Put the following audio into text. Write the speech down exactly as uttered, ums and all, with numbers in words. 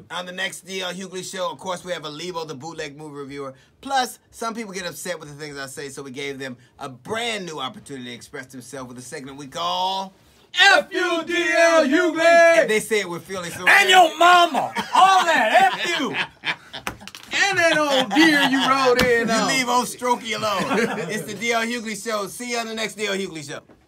you. On the next D L Hughley show, of course, we have a Lebo, the bootleg movie reviewer. Plus, some people get upset with the things I say, so we gave them a brand new opportunity to express themselves with a segment we call F U D L Hughley! If they say it with feeling so And your mama! All that, F you! And that old deer you rode in You on. leave old Strokey alone. It's the D L Hughley show. See you on the next D L Hughley show.